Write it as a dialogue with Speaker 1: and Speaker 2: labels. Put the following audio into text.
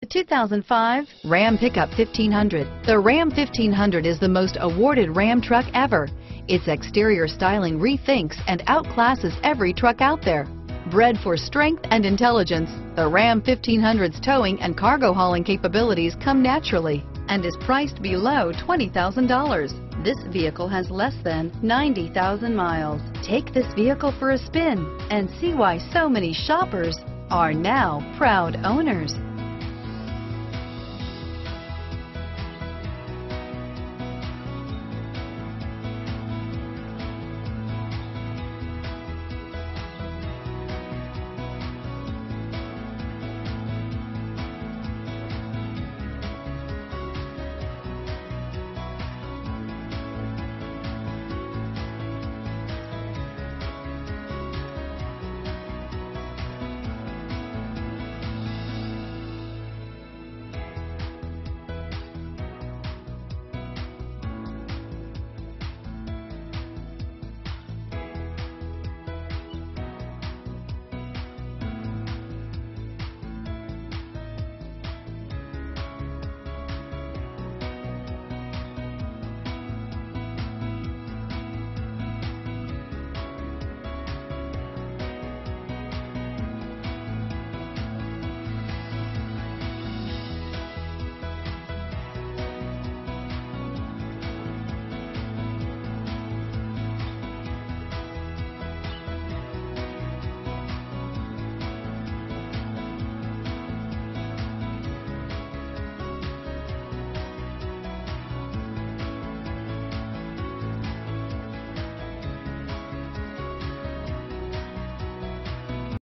Speaker 1: The 2005 Ram Pickup 1500. The Ram 1500 is the most awarded Ram truck ever. Its exterior styling rethinks and outclasses every truck out there. Bred for strength and intelligence, the Ram 1500's towing and cargo hauling capabilities come naturally and is priced below $20,000. This vehicle has less than 90,000 miles. Take this vehicle for a spin and see why so many shoppers are now proud owners.